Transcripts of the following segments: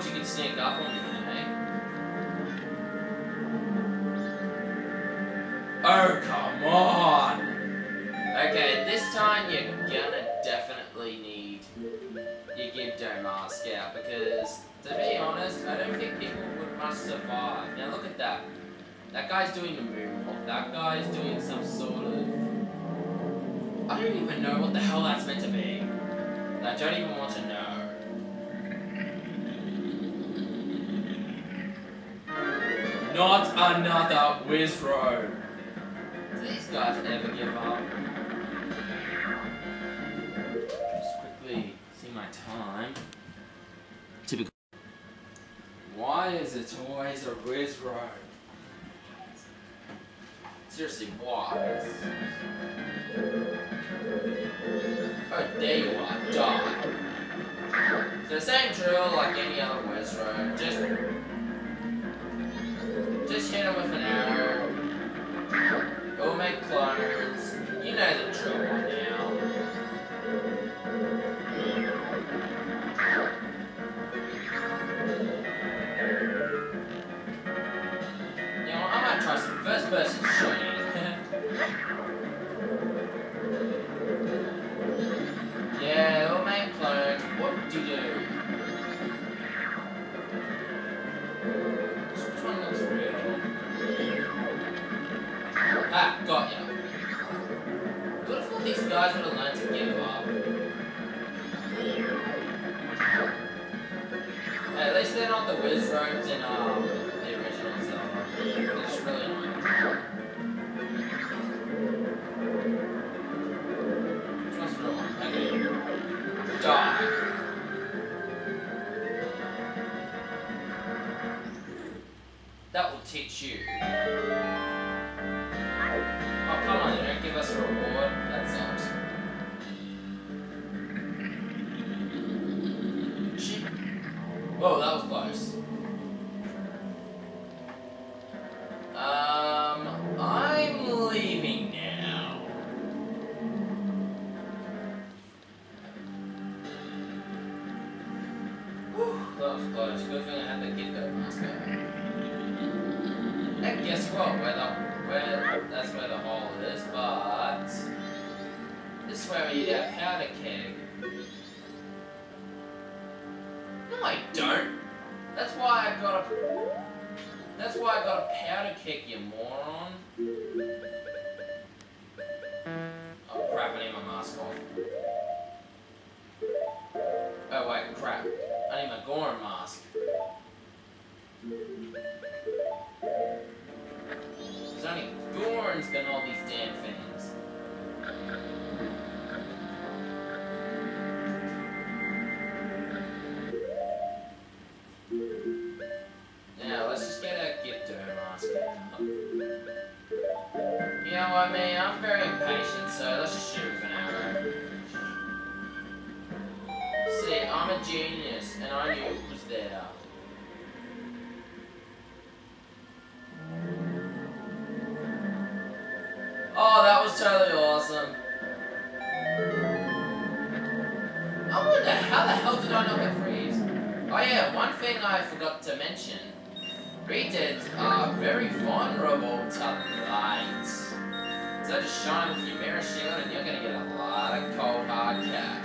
thought you could sneak up on me, eh? Oh, come on! Okay, this time you're gonna definitely need your Gibdo mask out, because, to be honest, I don't think people would much survive. Now look at that. That guy's doing the moonwalk. That guy's doing some sort of... I don't even know what the hell that's meant to be. I don't even want to know. Not another Wizrobe. Do these guys ever give up? Just quickly see my time. Typical. Why is it always a Wizrobe? Seriously, why? Oh, there you are. Die. So same drill like any other Wizrobe. Just hit him with an arrow. It'll make clones. You know the drill by now. You know, I might try some first person shooting. Yeah, it'll make clones. What do you do? Which one looks real? Ah, got ya. What if all these guys would have learned to give up? Hey, at least they're not the Wizrobes in the original Zelda. They're just really annoying. Which one's the real one? Okay. Die. That will teach you. Oh, come on, they don't give us a reward. That sucks. Shit. Whoa, that was close. I'm leaving now. Whew, that was close. Good thing I had the Gibdo mask on. And guess what? That's where the hole is, but this is where we need our powder keg. No, I don't. That's why I got a powder keg, you moron. Oh crap! I need my mask off. Oh wait, crap! I need my Goron mask. There's only Gorons got all these damn things. Now, let's just get a Gibdo mask out. You know what I mean? I'm very impatient, so let's just shoot with an arrow. See, I'm a genius, and I knew it was there. Oh, that was totally awesome. I wonder, how the hell did I not get freeze? Oh yeah, one thing I forgot to mention. ReDeads are very vulnerable to light. So just shine with your mirror shield and you're gonna get a lot of cold hard cash.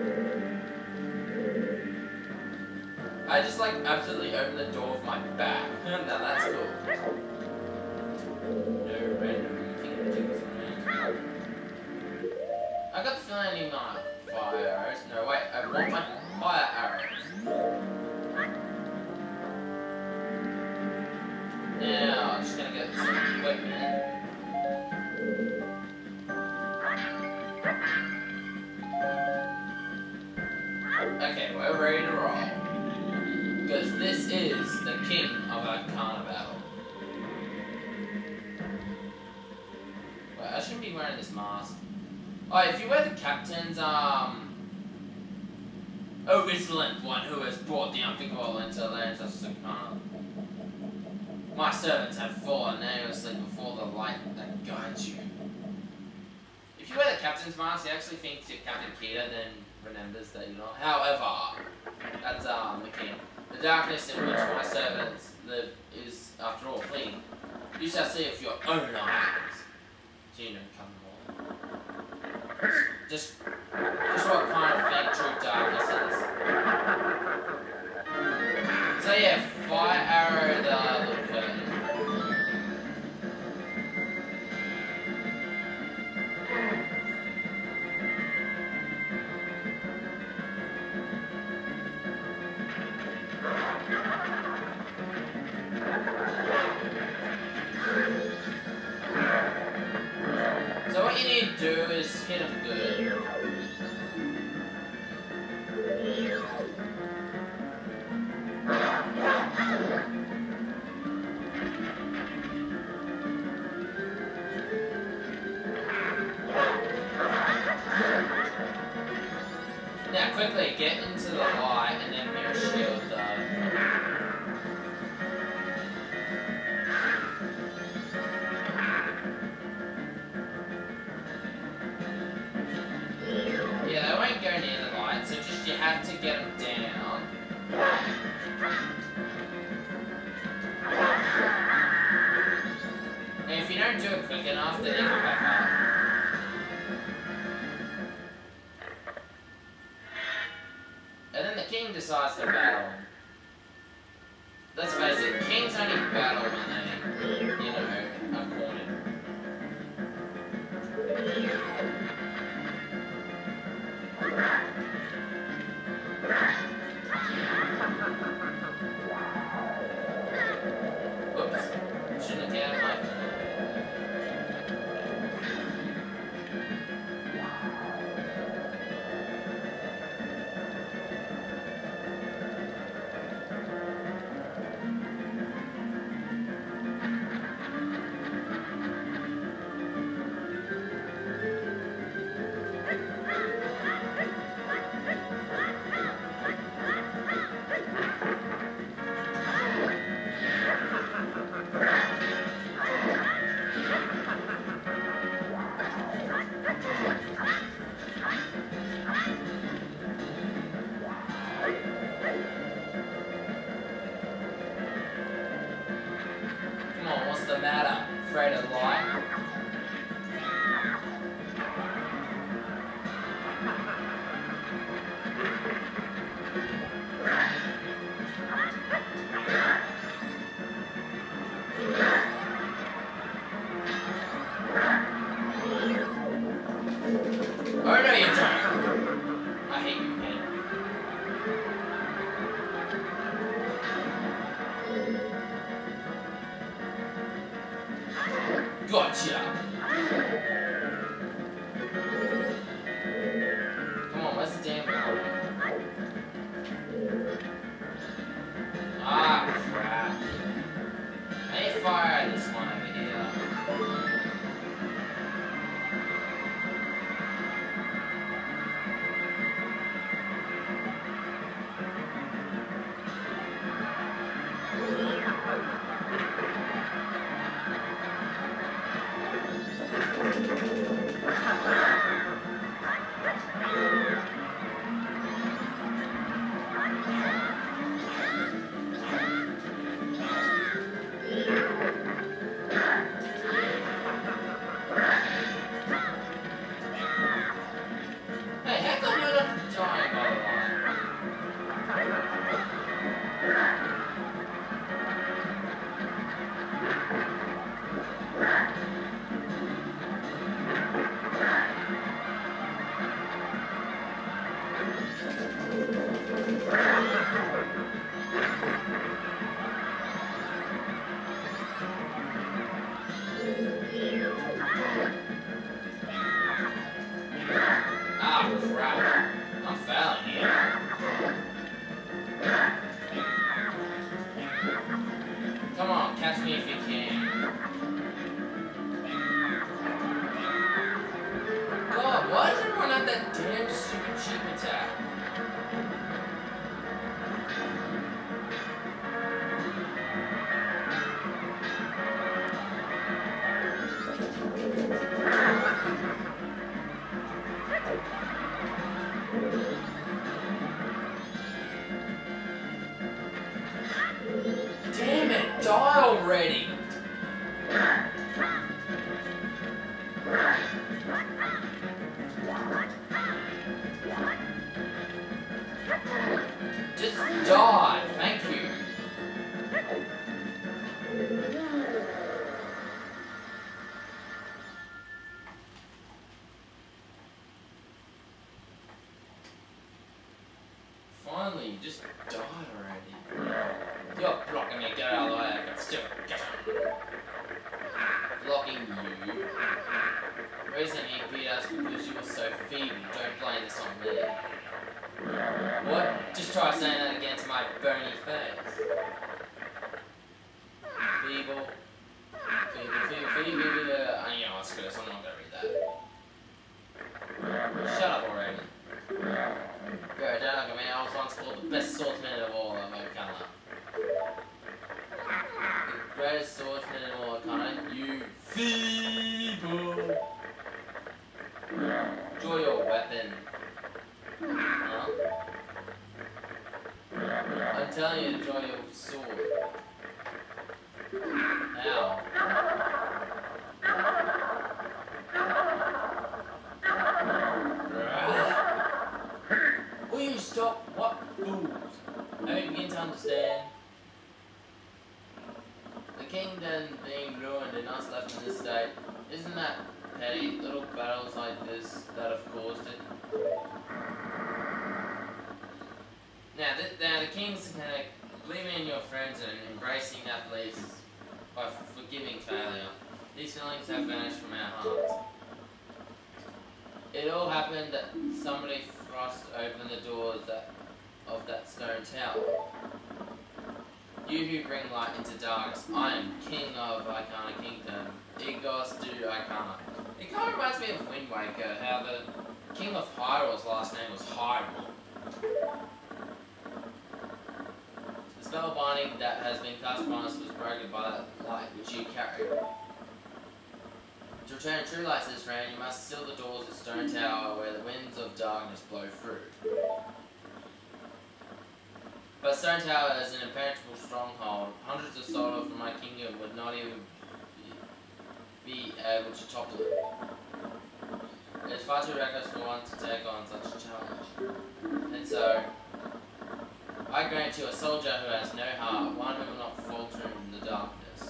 I just like absolutely opened the door with my back. Now that's cool. No random. I got the feeling I need my fire arrows. No, wait, I want my fire arrows. Now, I'm just gonna get some equipment. Okay, we're ready to roll. Because this is the King of Ikana battle. Wait, I shouldn't be wearing this mask. Oh, if you wear the captain's, oh, vigilant one who has brought the unthinkable into lands such as Ikana. My servants have fallen aimlessly before the light that guides you. If you wear the captain's mask, he actually thinks you're Captain Kita, then remembers that you're not. However, that's, the king. The darkness in which my servants live is, after all, fleeting. You shall see with your own eyes. So you know, come on. Just what kind of thing true darkness is. So yeah, fire arrow the little curtain. So what you need to do is hit them good. Now quickly get into the light and then mirror shield Yeah, they won't go near the light, so just you have to get them down. And if you don't do it quick enough, then you come back up. And then the king decides to battle. Let's face it, kings only battle when they, you know, are cornered. Whoops. Shouldn't have cared much. Come on, what's the matter? Afraid of light? Oh no, you don't! I hate you, kid. Gotcha! Come on, what's the damn problem? Ah, crap. I need fire this one over here. Just die! Thank you! Finally, you just died already. You're blocking me, get out of the way, I can still get him. Blocking you. The reason he beat us because you were so feeble. Don't blame this on me. What? Just try saying that again to my bony face. Feeble. Feeble. You know, it's good, so I'm not gonna read that. Shut up already. Girl, don't look at me. I was once called the best swordsman of all of Ikana. The greatest swordsman of all Ikana. You feeble. Draw your weapon. Huh? I'm telling you to draw your sword. Now. Will you stop? What fools? Have you begin to understand? The kingdom being ruined and us left in this state, isn't that petty? Little battles like this that have caused it. Now the king's gonna believe in your friends and embracing that belief by forgiving failure. These feelings have vanished from our hearts. It all happened that somebody thrust open the doors of that stone tower. You who bring light into darkness, I am King of Ikana Kingdom, Egos du Ikana. It kind of reminds me of Wind Waker, how the King of Hyrule's last name was Hyrule. The spell binding that has been cast upon us was broken by that light which you carry. To return true light to this realm, you must seal the doors of the stone tower where the winds of darkness blow through. But Stone Tower is an impenetrable stronghold. Hundreds of soldiers from my kingdom would not even be able to topple it. It is far too reckless for one to take on such a challenge. And so, I grant you a soldier who has no heart, one who will not falter in the darkness.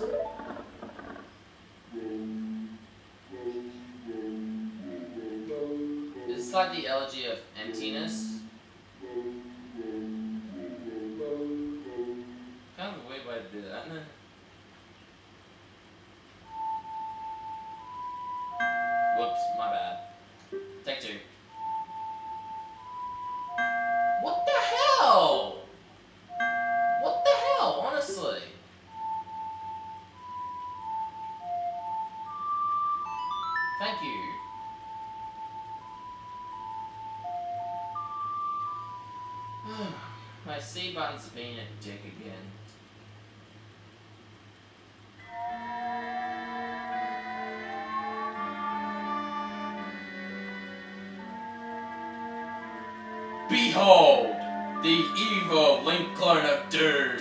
This is like the Elergy of Emptiness. Kind of a weird way to do that, isn't it? Whoops, my bad. Take two. What the hell? What the hell, honestly? Thank you. My C button's being a dick again. Behold, the evil Link clone of Doom.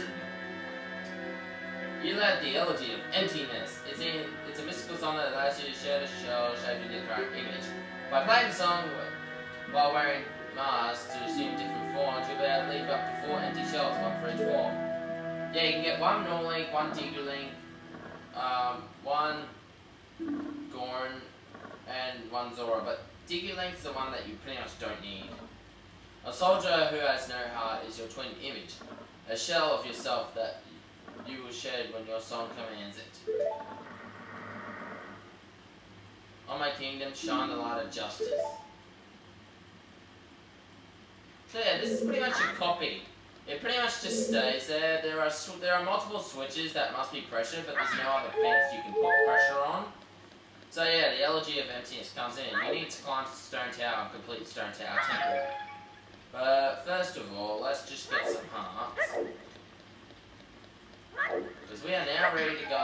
You led the Elegy of Emptiness. It's a mystical song that allows you to share the shell shaping your current image. By playing the song while wearing masks to assume different forms, you'll be able to leave up to 4 empty shells, one for each form. Yeah, you can get one normal Link, one Digger Link, one Gorn, and one Zora, but Digger Link's the one that you pretty much don't need. A soldier who has no heart is your twin image, a shell of yourself that you will shed when your song commands it. On my kingdom, shine the light of justice. So yeah, this is pretty much a copy. It pretty much just stays there. There are multiple switches that must be pressured, but there's no other things you can put pressure on. So yeah, the Elergy of Emptiness comes in. You need to climb to Stone Tower and complete Stone Tower Temple. But first of all, let's just get some hearts. Because we are now ready to go.